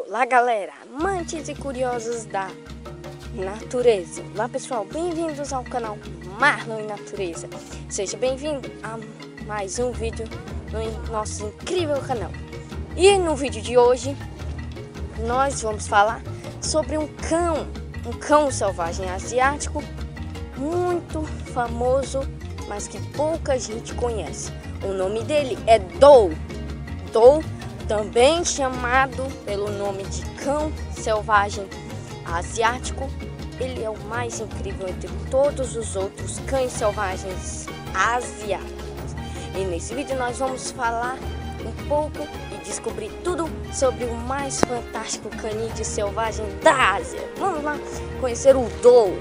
Olá galera, amantes e curiosos da natureza. Olá pessoal, bem-vindos ao canal Marlon e Natureza. Seja bem-vindo a mais um vídeo no nosso incrível canal. E no vídeo de hoje nós vamos falar sobre um cão selvagem asiático muito famoso, mas que pouca gente conhece. O nome dele é Dou. Dou, também chamado pelo nome de cão selvagem asiático. Ele é o mais incrível entre todos os outros cães selvagens asiáticos. E nesse vídeo nós vamos falar um pouco e descobrir tudo sobre o mais fantástico canídeo selvagem da Ásia. Vamos lá conhecer o Dou.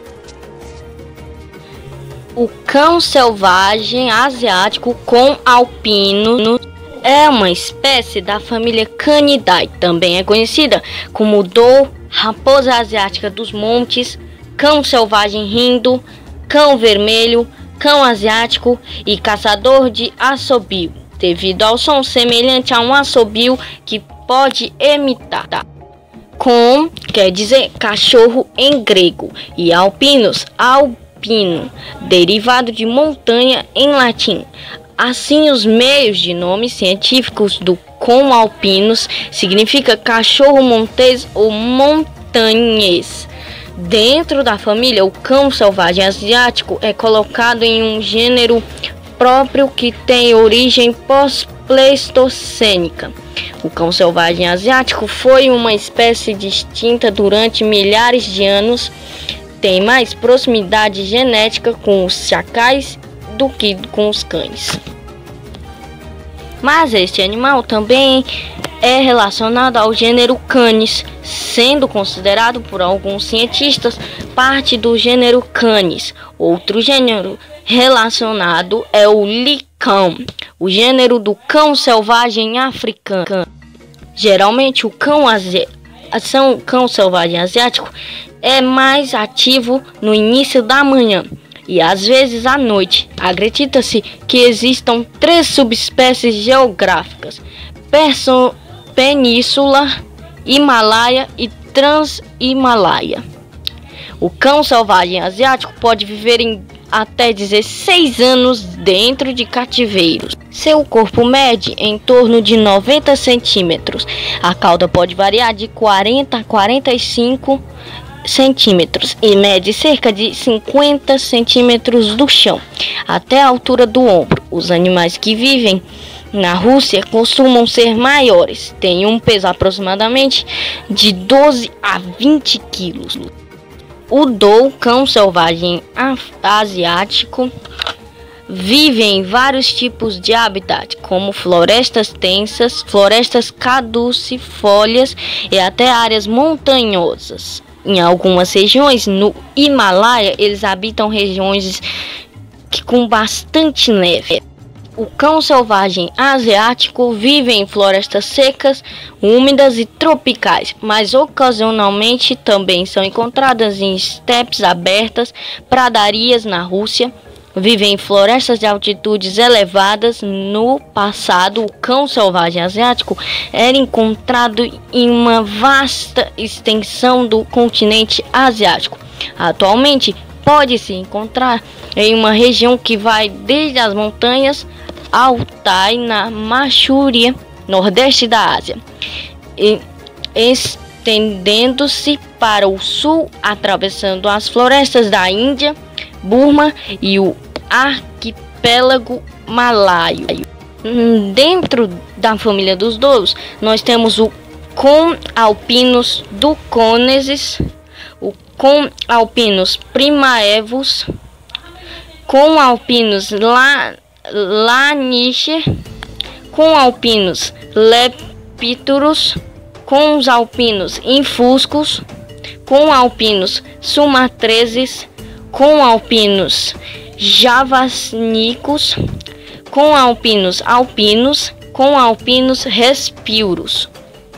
O cão selvagem asiático com alpino é uma espécie da família Canidae. Também é conhecida como Dou, raposa asiática dos montes, cão selvagem hindu, cão vermelho, cão asiático e caçador de assobio, devido ao som semelhante a um assobio que pode imitar. Com quer dizer cachorro em grego e alpinos, alpino, derivado de montanha em latim. Assim, os meios de nomes científicos do com alpinos significa cachorro montês ou montanhês. Dentro da família, o cão selvagem asiático é colocado em um gênero próprio que tem origem pós-pleistocênica. O cão selvagem asiático foi uma espécie distinta durante milhares de anos. Tem mais proximidade genética com os chacais do que com os cães. Mas este animal também é relacionado ao gênero Canis, sendo considerado por alguns cientistas parte do gênero Canis. Outro gênero relacionado é o licão, o gênero do cão selvagem africano. Geralmente o cão selvagem asiático é mais ativo no início da manhã e às vezes à noite. Acredita-se que existam 3 subespécies geográficas: Península, Himalaia e Trans-Himalaia. O cão selvagem asiático pode viver em até 16 anos dentro de cativeiros. Seu corpo mede em torno de 90 centímetros. A cauda pode variar de 40 a 45 centímetros e mede cerca de 50 centímetros do chão até a altura do ombro. Os animais que vivem na Rússia costumam ser maiores, têm um peso aproximadamente de 12 a 20 quilos. O Dou, cão selvagem asiático, vive em vários tipos de habitat, como florestas tensas, florestas caducifólias e até áreas montanhosas. Em algumas regiões, no Himalaia, eles habitam regiões com bastante neve. O cão selvagem asiático vive em florestas secas, úmidas e tropicais, mas ocasionalmente também são encontradas em estepes abertas, pradarias na Rússia. Vive em florestas de altitudes elevadas. No passado, o cão selvagem asiático era encontrado em uma vasta extensão do continente asiático. Atualmente, pode-se encontrar em uma região que vai desde as montanhas Altai na Manchúria, nordeste da Ásia, estendendo-se para o sul, atravessando as florestas da Índia, Burma e o arquipélago malaio. Dentro da família dos douros, nós temos o com alpinos duconeses, o com alpinos primaevos, com alpinos lanicher, com alpinos lepítoros, com os alpinos infuscos, com alpinos sumatreses, com alpinos javasnicos, com alpinos alpinos, com alpinos respiros.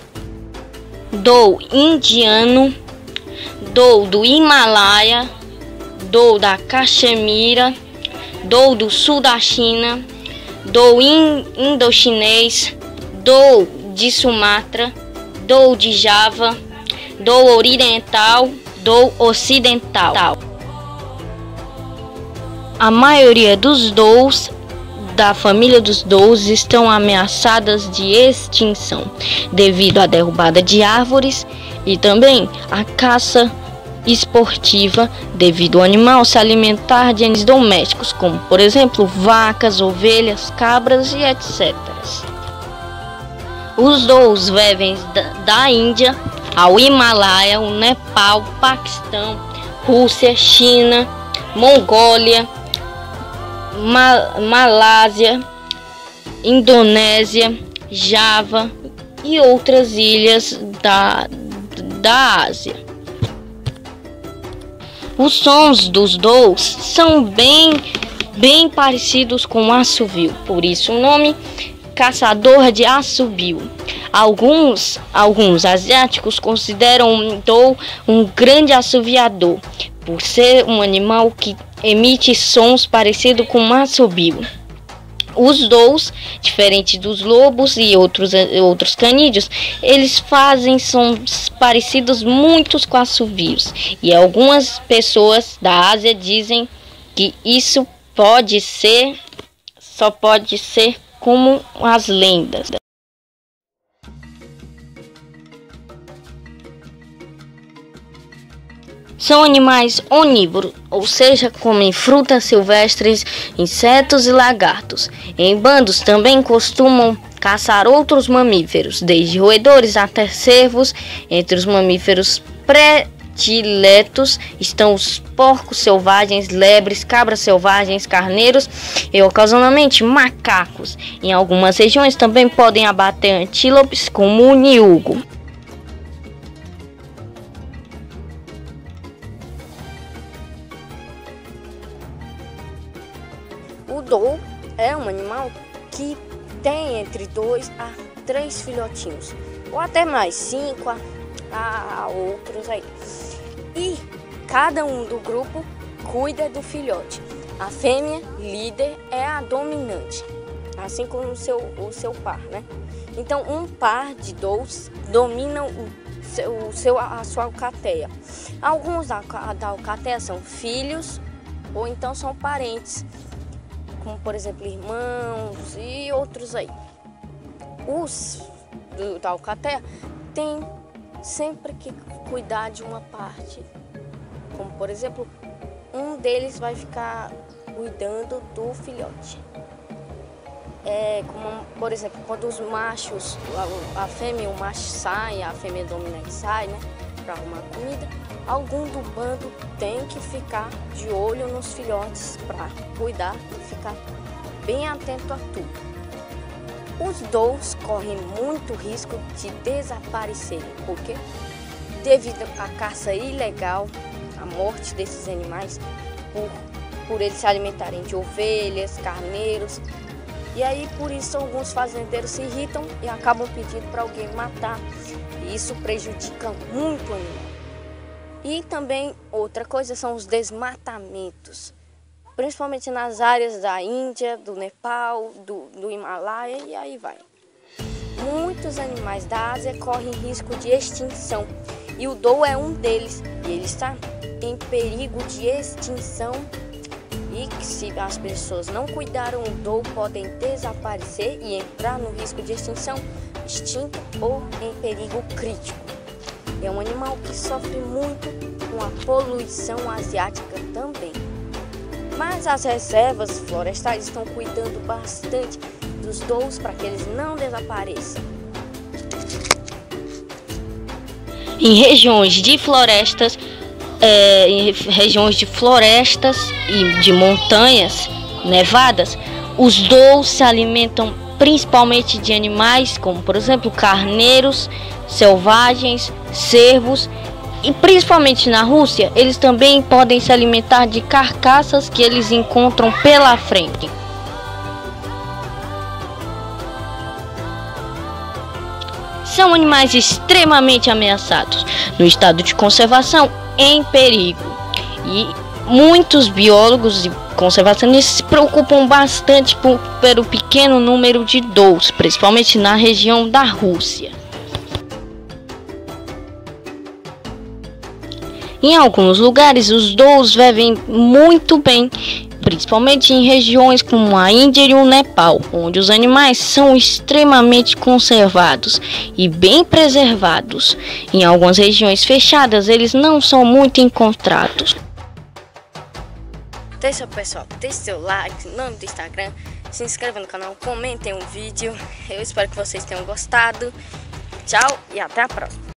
Dou indiano, Dou do Himalaia, Dou da Caxemira, Dou do sul da China, Dou indochinês, Dou de Sumatra, dou de Java, dou oriental, dou ocidental. A maioria dos dous da família dos dous estão ameaçadas de extinção devido à derrubada de árvores e também à caça esportiva devido ao animal se alimentar de animais domésticos, como por exemplo vacas, ovelhas, cabras e etc. Os dous vivem da Índia ao Himalaia, o Nepal, Paquistão, Rússia, China, Mongólia, Malásia, Indonésia, Java e outras ilhas da Ásia. Os sons dos dous são bem parecidos com o assovio, por isso o nome caçador de assobio. Alguns asiáticos consideram o dou um grande assoviador, por ser um animal que emite sons parecidos com um assobio. Os dous, diferente dos lobos e outros canídeos, eles fazem sons parecidos muito com assovios. E algumas pessoas da Ásia dizem que isso só pode ser como as lendas. São animais onívoros, ou seja, comem frutas silvestres, insetos e lagartos. Em bandos também costumam caçar outros mamíferos, desde roedores até cervos. Entre os mamíferos prediletos estão os porcos selvagens, lebres, cabras selvagens, carneiros e ocasionalmente macacos. Em algumas regiões também podem abater antílopes como o niugo. O dou é um animal que tem entre 2 a 3 filhotinhos, ou até mais, 5 a outros aí. E cada um do grupo cuida do filhote. A fêmea líder é a dominante, assim como o seu par, né? Então, um par de dous dominam a sua alcateia. Alguns da alcateia são filhos ou então são parentes, como por exemplo irmãos e outros aí. Os da alcateia têm sempre que cuidar de uma parte, como por exemplo, um deles vai ficar cuidando do filhote. Como por exemplo, quando os machos, a fêmea e o macho saem, a fêmea dominante sai, né, para arrumar comida, algum do bando tem que ficar de olho nos filhotes para cuidar e ficar bem atento a tudo. Os dous correm muito risco de desaparecerem, porque devido à caça ilegal, a morte desses animais, por eles se alimentarem de ovelhas, carneiros, e aí por isso alguns fazendeiros se irritam e acabam pedindo para alguém matar, e isso prejudica muito o animal. E também outra coisa são os desmatamentos, principalmente nas áreas da Índia, do Nepal, do Himalaia e aí vai. Muitos animais da Ásia correm risco de extinção e o dou é um deles. E ele está em perigo de extinção e que se as pessoas não cuidaram, o dou podem desaparecer e entrar no risco de extinção, extinto ou em perigo crítico. É um animal que sofre muito com a poluição asiática também. Mas as reservas florestais estão cuidando bastante dos dous para que eles não desapareçam. Em regiões de florestas, e de montanhas nevadas, os dous se alimentam principalmente de animais como, por exemplo, carneiros selvagens, cervos, e principalmente na Rússia, eles também podem se alimentar de carcaças que eles encontram pela frente. São animais extremamente ameaçados, no estado de conservação em perigo. E muitos biólogos e conservacionistas se preocupam bastante pelo pequeno número de dous, principalmente na região da Rússia. Em alguns lugares, os douros vivem muito bem, principalmente em regiões como a Índia e o Nepal, onde os animais são extremamente conservados e bem preservados. Em algumas regiões fechadas, eles não são muito encontrados. Então é isso, pessoal. Deixe seu like, nome do Instagram, se inscreva no canal, comentem o vídeo. Eu espero que vocês tenham gostado. Tchau e até a próxima.